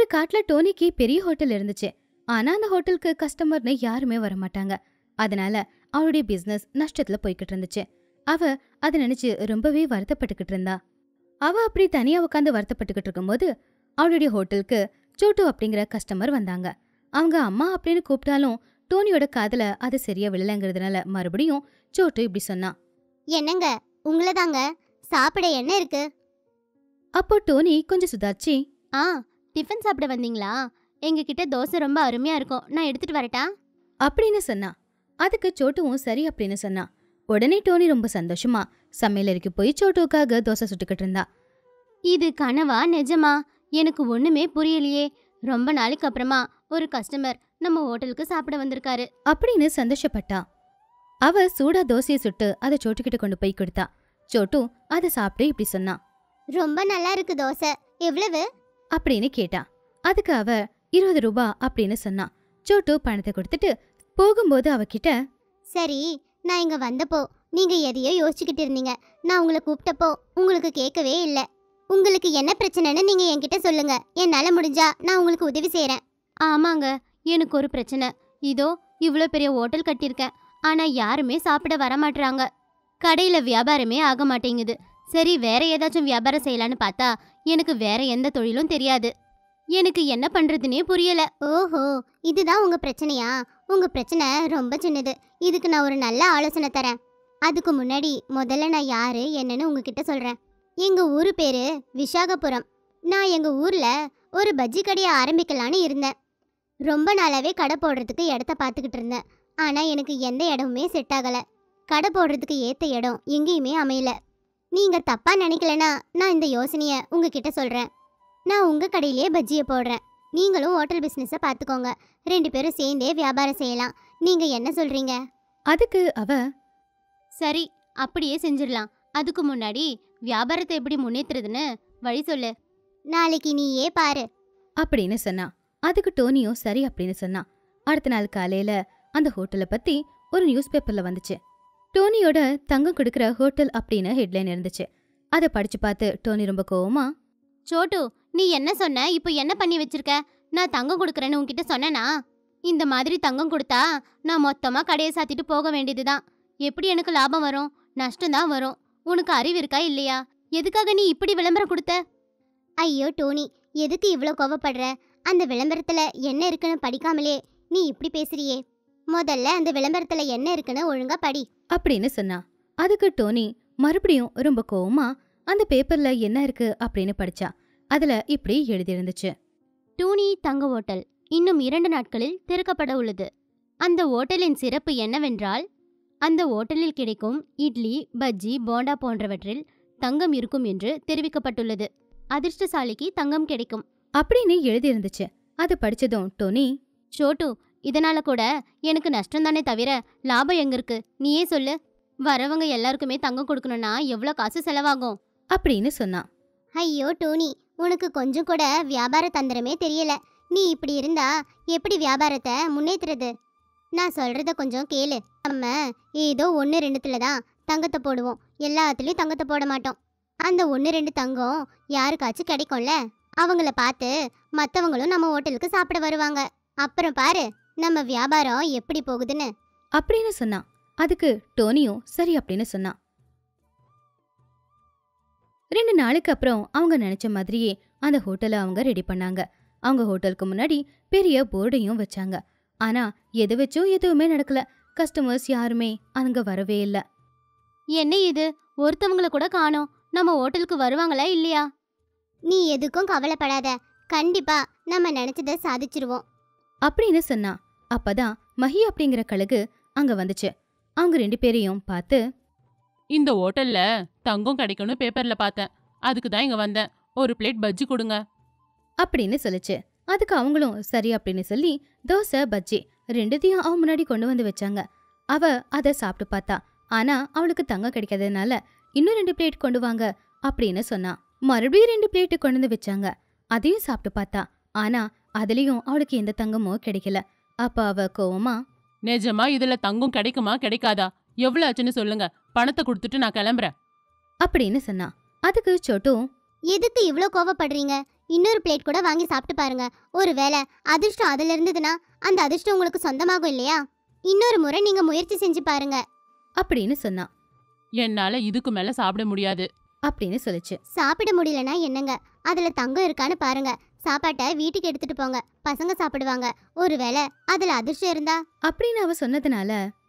ஒரு காட்டுல டோனிக்கு பெரிய ஹோட்டல் இருந்துச்சு. ஆனா அந்த ஹோட்டலுக்கு கஸ்டமர்னு யாருமே வரமாட்டாங்க. அதனால அவளுடைய பிசினஸ் நஷ்டத்துல போய்கிட்டு இருந்துச்சு. அவ அதை நினைச்சு ரொம்பவே வருத்தப்பட்டுக்கிட்டு இருந்தா. அவ அப்படி தனியா உட்காந்து வருத்தப்பட்டுக்கிட்டு இருக்கும்போது அவளுடைய ஹோட்டலுக்கு சோட்டு அப்படிங்கிற கஸ்டமர் வந்தாங்க. அவங்க அம்மா அப்படின்னு கூப்பிட்டாலும் டோனியோட காதுல அது சரியா விழலங்கிறதுனால மறுபடியும் சோட்டு இப்படி சொன்னா, என்னங்க உங்களதாங்க, சாப்பிட என்ன இருக்கு? அப்போ டோனி கொஞ்சம் சுதாச்சி, டிஃபன் சாப்பிட வந்தீங்களா? எங்ககிட்ட தோசை ரொம்ப அருமையா இருக்கும், நான் எடுத்துட்டு வரட்டா அப்படின்னு சொன்னா. அதுக்கு சோட்டுவும் சரி அப்படின்னு சொன்னா. உடனே டோனி ரொம்ப சந்தோஷமா சமையலறைக்கு போய் சோட்டுக்காக தோசை சுட்டுக்கிட்டு இருந்தா. இது கனவா நிஜமா? எனக்கு ஒண்ணுமே புரியலையே. ரொம்ப நாளைக்கு அப்புறமா ஒரு கஸ்டமர் நம்ம ஹோட்டலுக்கு சாப்பிட வந்திருக்காரு அப்படின்னு சந்தோஷப்பட்டா. அவ சூடா தோசையை சுட்டு அதை சோட்டுக்கிட்ட கொண்டு போய் கொடுத்தா. சோட்டு அதை சாப்பிட்டு இப்படி சொன்னா, ரொம்ப நல்லா இருக்கு தோசை, எவ்வளவு அப்படின்னு கேட்டா. அதுக்கு அவ 20 ரூபா அப்படின்னு சொன்னா. சோட்டு பணத்தை கொடுத்துட்டு போகும்போது அவகிட்ட, சரி, நான் இங்க வந்தப்போ நீங்க எதையோ யோசிச்சுக்கிட்டு இருந்தீங்க. நான் உங்களை கூப்பிட்டப்போ உங்களுக்கு கேட்கவே இல்லை. உங்களுக்கு என்ன பிரச்சனைன்னு நீங்க என்கிட்ட சொல்லுங்க, என்னால முடிஞ்சா நான் உங்களுக்கு உதவி செய்யறேன். ஆமாங்க, எனக்கு ஒரு பிரச்சனை. இதோ இவ்வளோ பெரிய ஹோட்டல் கட்டியிருக்கேன், ஆனா யாருமே சாப்பிட வரமாட்டாங்க. கடையில வியாபாரமே ஆக மாட்டேங்குது. சரி, வேற ஏதாச்சும் வியாபாரம் செய்யலான்னு பார்த்தா எனக்கு வேற எந்த தொழிலும் தெரியாது. எனக்கு என்ன பண்றதுன்னே புரியல. ஓஹோ, இதுதான் உங்க பிரச்சனையா? உங்க பிரச்சனை ரொம்ப சின்னது. இதுக்கு நான் ஒரு நல்ல ஆலோசனை தரேன். அதுக்கு முன்னாடி முதல்ல நான் யாரு என்னன்னு உங்ககிட்ட சொல்றேன். எங்க ஊரு பேரு விசாகபுரம். நான் எங்க ஊர்ல ஒரு பஜ்ஜி கடையை ஆரம்பிக்கலான்னு இருந்தேன். ரொம்ப நாளாவே கடை போடுறதுக்கு இடத்த பார்த்துக்கிட்டு இருந்தேன். ஆனா எனக்கு எந்த இடமுமே செட் ஆகல. கடை போடுறதுக்கு ஏத்த இடம் எங்கேயுமே அமையல. நீங்க தப்பா நினைக்கலனா நான் இந்த யோசனைய உங்ககிட்ட சொல்றேன். நான் உங்க கடையிலேயே பஜ்ஜியை போடுறேன். நீங்களும் ஹோட்டல் பிசினஸை பார்த்துக்கோங்க. 2 பேரும் சேர்ந்தே வியாபாரம் செய்யலாம். நீங்க என்ன சொல்றீங்க? அதுக்கு அவ, சரி, அப்படியே செஞ்சிடலாம். அதுக்கு முன்னாடி வியாபாரத்தை எப்படி முன்னேற்றுறதுன்னு வழி சொல்லு. நாளைக்கு நீயே பாரு அப்படின்னு சொன்னா. அதுக்கு டோனியும் சரி அப்படின்னு சொன்னா. அடுத்த நாள் காலையில அந்த ஹோட்டலை பத்தி ஒரு நியூஸ் பேப்பர்ல வந்துச்சு. டோனியோட தங்கம் கொடுக்கிற ஹோட்டல் அப்படின்னு ஹெட்லைன் இருந்துச்சு. அதை படிச்சு பார்த்து டோனி ரொம்ப கோவமா, சோட்டு, நீ என்ன சொன்ன? இப்போ என்ன பண்ணி வச்சிருக்க? நான் தங்கம் கொடுக்குறேன்னு உன்கிட்ட சொன்னேனா? இந்த மாதிரி தங்கம் கொடுத்தா நான் மொத்தமா கடையை சாத்திட்டு போக வேண்டியதுதான். எப்படி எனக்கு லாபம் வரும்? நஷ்டம்தான் வரும். உனக்கு அறிவு இருக்கா இல்லையா? எதுக்காக நீ இப்படி விளம்பரம் கொடுத்த? ஐயோ டோனி, எதுக்கு இவ்வளோ கோவப்படுற? அந்த விளம்பரத்துல என்ன இருக்குன்னு படிக்காமலே நீ இப்படி பேசுறியே. முதல்ல அந்த விளம்பரத்துல என்ன இருக்குன்னு ஒழுங்கா படி அப்படின்னு சொன்னா. அதுக்கு டோனி மறுபடியும் ரொம்ப கோவமா அந்த பேப்பர்ல என்ன இருக்கு அப்படின்னு படிச்சா. அதுல இப்படி எழுதியிருந்துச்சு, டூனி தங்க ஹோட்டல் இன்னும் 2 நாட்களில் திறக்கப்பட உள்ளது. அந்த ஹோட்டலின் சிறப்பு என்னவென்றால், அந்த ஹோட்டலில் கிடைக்கும் இட்லி, பஜ்ஜி, போண்டா போன்றவற்றில் தங்கம் இருக்கும் என்று தெரிவிக்கப்பட்டுள்ளது. அதிர்ஷ்டசாலிக்கு தங்கம் கிடைக்கும் அப்படின்னு எழுதியிருந்துச்சு. அது படிச்சதும் டோனி, சோட்டு, இதனால கூட எனக்கு நஷ்டம் தானே தவிர லாபம் எங்க இருக்கு? நீயே சொல்லு. வரவங்க எல்லாருக்குமே தங்கம் கொடுக்கணும்னா எவ்வளோ காசு செலவாகும் அப்படின்னு சொன்னா. ஐயோ டோனி, உனக்கு கொஞ்சம் கூட வியாபார தந்திரமே தெரியல. நீ இப்படி இருந்தா எப்படி வியாபாரத்தை முன்னேற்றுறது? நான் சொல்றத கொஞ்சம் கேளு. நம்ம ஏதோ 1-2 தான் தங்கத்தை போடுவோம், எல்லாத்துலேயும் தங்கத்தை போட மாட்டோம். அந்த 1-2 தங்கம் யாருக்காச்சும் கிடைக்கும்ல, அவங்கள பார்த்து மற்றவங்களும் நம்ம ஹோட்டலுக்கு சாப்பிட வருவாங்க. அப்புறம் பாரு நம்ம வியாபாரம் எப்படி போகுதுன்னு அப்படின்னு சொன்னா. அதுக்கு டோனியும் சரி அப்படின்னு சொன்னா. 2 நாளுக்கு அப்புறம் அவங்க நினைச்ச மாதிரியே அந்த ஹோட்டலை அவங்க ரெடி பண்ணாங்க. அவங்க ஹோட்டலுக்கு முன்னாடி பெரிய போர்டையும் வச்சாங்க. ஆனா எது வச்சும் எதுவுமே நடக்கல. கஸ்டமர்ஸ் யாருமே அங்க வரவே இல்லை. என்ன இது, ஒருத்தவங்கள கூட காணோம். நம்ம ஹோட்டலுக்கு வருவாங்களா இல்லையா? நீ எதுக்கும் கவலைப்படாத, கண்டிப்பா நம்ம நினைச்சதை சாதிச்சிருவோம் அப்படின்னு சொன்னா. அப்பதான் மஹி அப்படிங்கிற கழுகு அங்க வந்துச்சு. அவங்க 2 பேரையும் பார்த்து, இந்த ஹோட்டல்ல தங்கம் கிடைக்கும்னு பேப்பர்ல பார்த்தேன், அதுக்கு தான் இங்க வந்தேன். ஒரு பிளேட் பஜ்ஜி கொடுங்க அப்படின்னு சொல்லுச்சு. அதுக்கு அவங்களும் சரி அப்படின்னு சொல்லி தோசை பஜ்ஜி 2த்தையும் அவ முன்னாடி கொண்டு வந்து வச்சாங்க. அவ அதை சாப்பிட்டு பார்த்தா. ஆனா அவளுக்கு தங்கம் கிடைக்காததுனால இன்னும் 2 பிளேட் கொண்டு வாங்க அப்படின்னு சொன்னா. மறுபடியும் 2 பிளேட்டு கொண்டு வந்து வச்சாங்க. அதையும் சாப்பிட்டு பார்த்தா. ஆனா அதுலயும் அவளுக்கு எந்த தங்கமும் கிடைக்கல. அப்ப அவ கோவமா, நிஜமா இதுல தங்கம் கிடைக்குமா கிடைக்காதா? எவ்வளவு ஆச்சுன்னு சொல்லுங்க, பணத்தை கொடுத்துட்டு நான் கிளம்புறேன் அப்படின்னு சொன்னா. அதுக்கு சோட்டு, எதுக்கு இவ்ளோ கோவப்படுறீங்க? இன்னொரு பிளேட் கூட வாங்கி சாப்பிட்டு பாருங்க. ஒருவேளை அதிர்ஷ்டம் அதுல இருந்ததுன்னா அந்த அதிர்ஷ்டம் உங்களுக்கு சொந்தமாகும் இல்லையா? இன்னொரு முறை நீங்க முயற்சி செஞ்சு பாருங்க அப்படின்னு சொன்னான். என்னால இதுக்கு மேல சாப்பிட முடியாது. அப்படின்னு சொல்லுச்சு. சாப்பிட முடியலன்னா என்னங்க, அதுல தங்கம் இருக்கான்னு பாருங்க. சாப்பாட்டை வீட்டுக்கு எடுத்துட்டு போங்க, பசங்க சாப்பிடுவாங்க. ஒருவேளை அதுல அதிர்ஷ்டம் இருந்தா. அப்படின்னு அவ சொன்னதுனால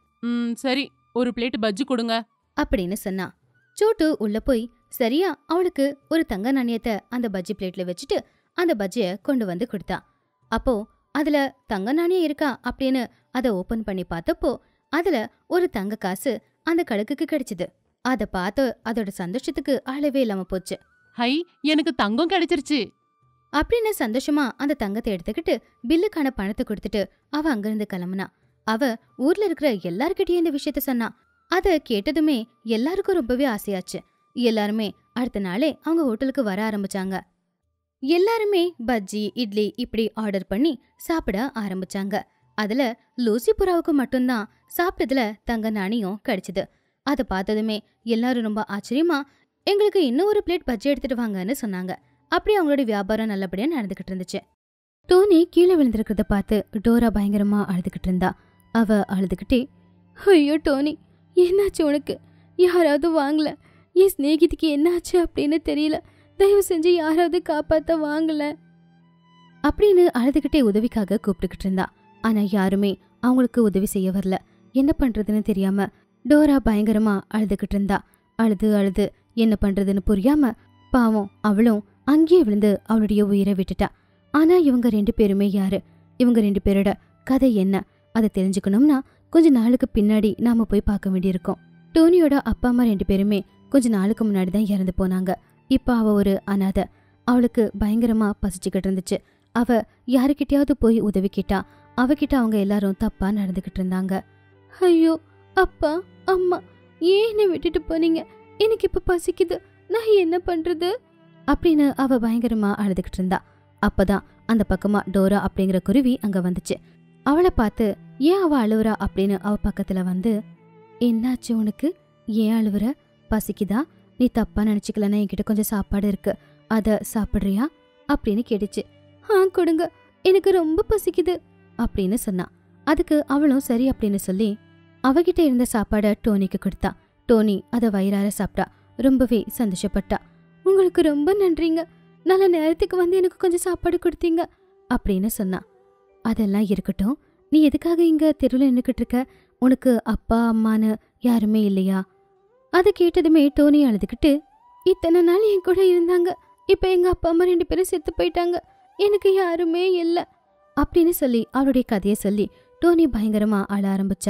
சரி, ஒரு பிளேட் பஜ்ஜி கொடுங்க அப்படின்னு சொன்னா. சோட்டு உள்ள போய் சரியா அவளுக்கு ஒரு தங்க நாணயத்தை அந்த பஜ்ஜி பிளேட்ல வச்சுட்டு அந்த பஜ்ஜிய கொண்டு வந்து கொடுத்தா. அப்போ அதுல தங்க நாணயம் இருக்கா அப்படின்னு அதை ஓபன் பண்ணி பார்த்தப்போ அதுல ஒரு தங்க காசு அந்த கழுகுக்கு கிடைச்சது. அதை பார்த்து அதோட சந்தோஷத்துக்கு அளவே இல்லாம போச்சு. ஹை, எனக்கு தங்கம் கிடைச்சிருச்சு அப்படின்னு சந்தோஷமா அந்த தங்கத்தை எடுத்துக்கிட்டு பில்லுக்கான பணத்தை கொடுத்துட்டு அவ அங்கிருந்து கிளம்புனா. அவ ஊர்ல இருக்கிற எல்லார்கிட்டயும் இந்த விஷயத்த சொன்னா. அத கேட்டதுமே எல்லாருக்கும் ரொம்பவே ஆசையாச்சு. எல்லாருமே அடுத்த நாளே அவங்க ஹோட்டலுக்கு வர ஆரம்பிச்சாங்க. எல்லாருமே பஜ்ஜி இட்லி இப்படி ஆர்டர் பண்ணி சாப்பிட ஆரம்பிச்சாங்க. அதுல லூசி புறாவுக்கு மட்டும்தான் சாப்பிட்டதுல தங்க நாணயம் கிடைச்சது. அதை பார்த்ததுமே எல்லாரும் ரொம்ப ஆச்சரியமா எங்களுக்கு இன்னும் ஒரு பிளேட் பஜ்ஜி எடுத்துட்டு வாங்கன்னு சொன்னாங்க. அப்படி அவங்களோட வியாபாரம் நல்லபடியா நடந்துகிட்டு இருந்துச்சு. டோனி கீழே விழுந்திருக்கிறத பார்த்து டோரா பயங்கரமா அழுதுகிட்டு இருந்தா. அவ அழுதுகிட்டே, ஐயோ டோனி, என்னாச்சு உனக்கு? யாராவது வாங்கல, என் ஸ்நேகிதிக்கு என்னாச்சு அப்படின்னு தெரியல, தயவு செஞ்சு யாராவது காப்பாத்த வாங்கல அப்படின்னு அழுதுகிட்டே உதவிக்காக கூப்பிட்டுக்கிட்டு இருந்தா. ஆனா யாருமே அவங்களுக்கு உதவி செய்ய வரல. என்ன பண்றதுன்னு தெரியாம டோரா பயங்கரமா அழுதுகிட்டு இருந்தா. அழுது அழுது என்ன பண்றதுன்னு புரியாம பாவம் அவளும் அங்கேயே விழுந்து அவளுடைய உயிரை விட்டுட்டா. ஆனா இவங்க 2 பேருமே யாரு? இவங்க 2 பேரோட கதை என்ன? அதை தெரிஞ்சுக்கணும்னா கொஞ்ச நாளுக்கு பின்னாடி நாம போய் பார்க்க வேண்டியிருக்கோம். டோனியோட அப்பா அம்மா 2 பேருமே கொஞ்ச நாளுக்கு முன்னாடி தான் இறந்து போனாங்க. இப்ப அவ ஒரு அனாதை. அவளுக்கு பயங்கரமா பசிச்சுக்கிட்டு இருந்துச்சு. அவ யாருக்கிட்டையாவது போய் உதவி கேட்டா. அவகிட்ட அவங்க எல்லாரும் தப்பா நடந்துகிட்டு இருந்தாங்க. ஐயோ அப்பா அம்மா, ஏன் என்னை விட்டுட்டு போனீங்க? எனக்கு இப்ப பசிக்குது, நான் என்ன பண்றது அப்படின்னு அவ பயங்கரமா அழுதுகிட்டு இருந்தா. அப்பதான் அந்த பக்கமா டோரா அப்படிங்கிற குருவி அங்க வந்துச்சு. அவளை பார்த்து ஏன் அவ அழுவுறா அப்படின்னு அவ பக்கத்துல வந்து, என்னாச்சு உனக்கு? ஏன் அழுவுற? பசிக்குதா? நீ தப்பா நினைச்சுக்கலன்னா என்கிட்ட கொஞ்சம் சாப்பாடு இருக்கு, அத சாப்பிடுறியா அப்படின்னு கேட்டுச்சு. கொடுங்க, எனக்கு ரொம்ப பசிக்குது அப்படின்னு சொன்னா. அதுக்கு அவளும் சரி அப்படின்னு சொல்லி அவகிட்ட இருந்த சாப்பாட டோனிக்கு கொடுத்தா. டோனி அதை வயிறார சாப்பிட்டா. ரொம்பவே சந்தோஷப்பட்டா. உங்களுக்கு ரொம்ப நன்றிங்க, நல்ல நேரத்துக்கு வந்து எனக்கு கொஞ்சம் சாப்பாடு கொடுத்தீங்க அப்படின்னு சொன்னா. அதெல்லாம் இருக்கட்டும், நீ எதுக்காக இங்க தெருவில் நின்னுக்கிட்டு இருக்க? உனக்கு அப்பா அம்மான்னு யாருமே இல்லையா? அதை கேட்டதுமே டோனி அழுதுகிட்டு, இத்தனை நாள் என் கூட இருந்தாங்க, இப்ப எங்க அப்பா அம்மா 2 பேரும் செத்து போயிட்டாங்க, எனக்கு யாருமே இல்லை அப்படின்னு சொல்லி அவளுடைய கதையை சொல்லி டோனி பயங்கரமா அழ ஆரம்பிச்சா.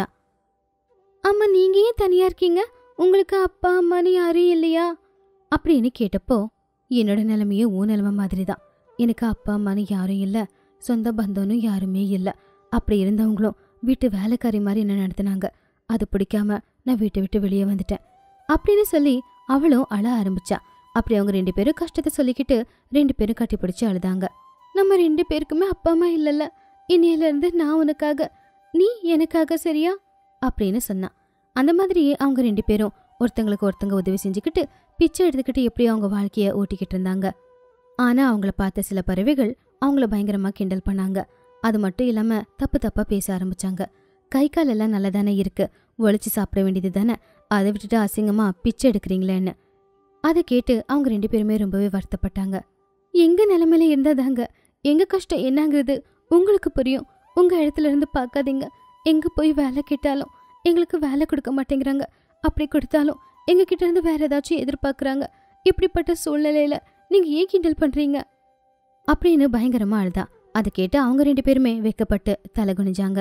அம்மா, நீங்க ஏன் தனியா இருக்கீங்க? உங்களுக்கு அப்பா அம்மான்னு யாரும் இல்லையா அப்படின்னு கேட்டப்போ, என்னோட நிலைமையே உன் நிலைமை மாதிரி தான். எனக்கு அப்பா அம்மான்னு யாரும் இல்லை, சொந்த பந்தம்னு யாருமே இல்லை. அப்படி இருந்தவங்களும் வீட்டு வேலைக்காரி மாதிரி என்ன நடத்தினாங்க. அது பிடிக்காம நான் வீட்டை விட்டு வெளியே வந்துட்டேன் அப்படின்னு சொல்லி அவளும் அழ ஆரம்பிச்சா. அப்படி அவங்க 2 பேரும் கஷ்டத்தை சொல்லிக்கிட்டு 2 பேரும் கட்டி பிடிச்சு அழுதாங்க. நம்ம 2 பேருக்குமே அப்பா அம்மா இல்லைல்ல, இன்னையில இருந்து நான் உனக்காக, நீ எனக்காக, சரியா அப்படின்னு சொன்னா. அந்த மாதிரியே அவங்க 2 பேரும் ஒருத்தங்களுக்கு ஒருத்தங்க உதவி செஞ்சுக்கிட்டு பிச்சை எடுத்துக்கிட்டு எப்படி அவங்க வாழ்க்கைய ஓட்டிக்கிட்டு இருந்தாங்க. ஆனா அவங்கள பார்த்த சில பறவைகள் அவங்கள பயங்கரமா கிண்டல் பண்ணாங்க. அது மட்டும் இல்லாம தப்பு தப்பா பேச ஆரம்பிச்சாங்க. கை கால் எல்லாம் நல்லதானே இருக்கு, ஒழிச்சு சாப்பிட வேண்டியது தானே, அதை விட்டுட்டு அசிங்கமா பிச்சை எடுக்கிறீங்களேன்னு. அதை கேட்டு அவங்க 2 பேருமே ரொம்பவே வருத்தப்பட்டாங்க. எங்க நிலைமையில இருந்தாதாங்க எங்க கஷ்டம் என்னங்கிறது உங்களுக்கு புரியும். உங்க இடத்துல இருந்து பார்க்காதீங்க. எங்க போய் வேலை கேட்டாலும் எங்களுக்கு வேலை கொடுக்க மாட்டேங்கிறாங்க. அப்படி கொடுத்தாலும் எங்க கிட்ட இருந்து வேற ஏதாச்சும் எதிர்பார்க்கறாங்க. இப்படிப்பட்ட சூழ்நிலையில நீங்க ஏன் கிண்டல் பண்றீங்க அப்படின்னு பயங்கரமா அழுதா. அதை கேட்டு அவங்க 2 பேருமே வெக்கப்பட்டு தலை குனிஞ்சாங்க.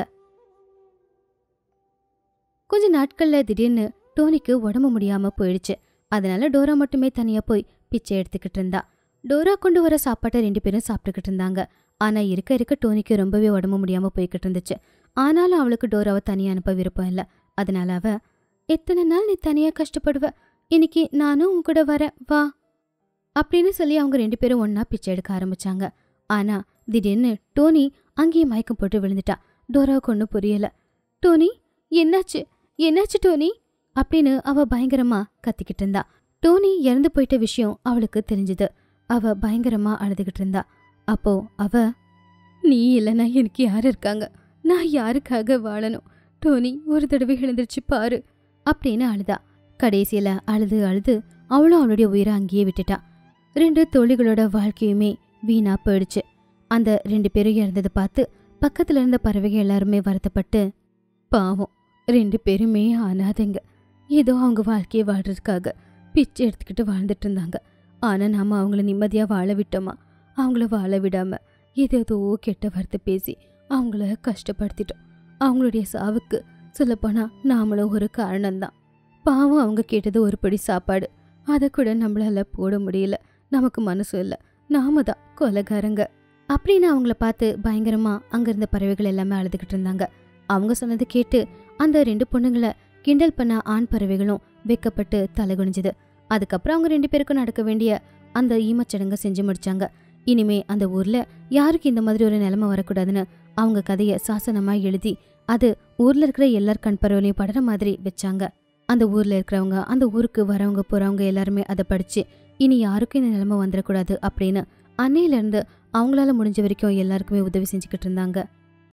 கொஞ்ச நாட்கள்ல திடீர்னு டோனிக்கு உடம்பு முடியாம போயிடுச்சு. அதனால டோரா மட்டுமே தனியா போய் பிச்சை எடுத்துக்கிட்டு இருந்தா. டோரா கொண்டு வர சாப்பாட்டை 2 பேரும் சாப்பிட்டுக்கிட்டு இருந்தாங்க. ஆனா இருக்க இருக்க டோனிக்கு ரொம்பவே உடம்பு முடியாம போய்கிட்டு இருந்துச்சு. ஆனாலும் அவளுக்கு டோராவை தனியா அனுப்ப விருப்பம் இல்லை. அதனால அவ, எத்தனை நாள் நீ தனியா கஷ்டப்படுவ, இன்னைக்கு நானும் உன் கூட வரேன் வா அப்படின்னு சொல்லி அவங்க 2 பேரும் ஒன்னா பிச்சை எடுக்க ஆரம்பிச்சாங்க. ஆனா திடீர்னு டோனி அங்கேயே மயக்கம் போட்டு விழுந்துட்டா. டோராவுக்கு ஒன்றும் புரியல. டோனி, என்னாச்சு என்னாச்சு டோனி அப்படின்னு அவ பயங்கரமா கத்திக்கிட்டு இருந்தா. டோனி இறந்து போயிட்ட விஷயம் அவளுக்கு தெரிஞ்சுது. அவ பயங்கரமா அழுதுகிட்டு இருந்தா. அப்போ அவ, நீ இல்லைன்னா எனக்கு யார் இருக்காங்க, நான் யாருக்காக வாழணும், டோனி ஒரு தடவை எழுந்திருச்சு பாரு அப்படின்னு அழுதா. கடைசியில அழுது அழுது அவளும் அவளுடைய உயிரை அங்கேயே விட்டுட்டா. 2 தோழிகளோட வாழ்க்கையுமே வீணா போயிடுச்சு. அந்த 2 பேரும் இறந்ததை பார்த்து பக்கத்துல இருந்த பறவைகள் எல்லாருமே வருத்தப்பட்டு, பாவம் 2 பேருமே அனாதைங்க, ஏதோ அவங்க வாழ்க்கையை வாழ்றதுக்காக பிச்சை எடுத்துக்கிட்டு வாழ்ந்துட்டு இருந்தாங்க. ஆனா நாம அவங்கள நிம்மதியா வாழ விட்டோமா? அவங்கள வாழ விடாம ஏதோ கெட்ட வார்த்தை பேசி அவங்கள கஷ்டப்படுத்திட்டோம். அவங்களுடைய சாவுக்கு சொல்லப்போனா நாமளும் ஒரு காரணம்தான். பாவம் அவங்க கேட்டது ஒரு படி சாப்பாடு, அதை கூட நம்மளால போட முடியல, நமக்கு மனசு இல்லை, நாம தான் கொலைகாரங்க அப்படின்னு அவங்கள பார்த்து பயங்கரமா அங்கிருந்த பறவைகள் எல்லாமே அழுதுகிட்டு இருந்தாங்க. அவங்க சொன்னது கேட்டு அந்த 2 பொண்ணுங்களை கிண்டல் பண்ண ஆண் பறவைகளும் வெக்கப்பட்டு தலை குனிஞ்சுது. அதுக்கப்புறம் அவங்க 2 பேருக்கும் நடக்க வேண்டிய அந்த ஈமச்சடங்கை செஞ்சு முடிச்சாங்க. இனிமே அந்த ஊர்ல யாருக்கு இந்த மாதிரி ஒரு நிலைமை வரக்கூடாதுன்னு அவங்க கதையை சாசனமா எழுதி அது ஊர்ல இருக்கிற எல்லார் கண் பறவைகளையும் படுற மாதிரி வச்சாங்க. அந்த ஊர்ல இருக்கிறவங்க, அந்த ஊருக்கு வரவங்க போறவங்க எல்லாருமே அதை படிச்சு இனி யாருக்கும் இந்த நிலைமை வந்துடக்கூடாது அப்படின்னு அன்னையில இருந்து அவங்களால முடிஞ்ச வரைக்கும் எல்லாருக்குமே உதவி செஞ்சுக்கிட்டு இருந்தாங்க.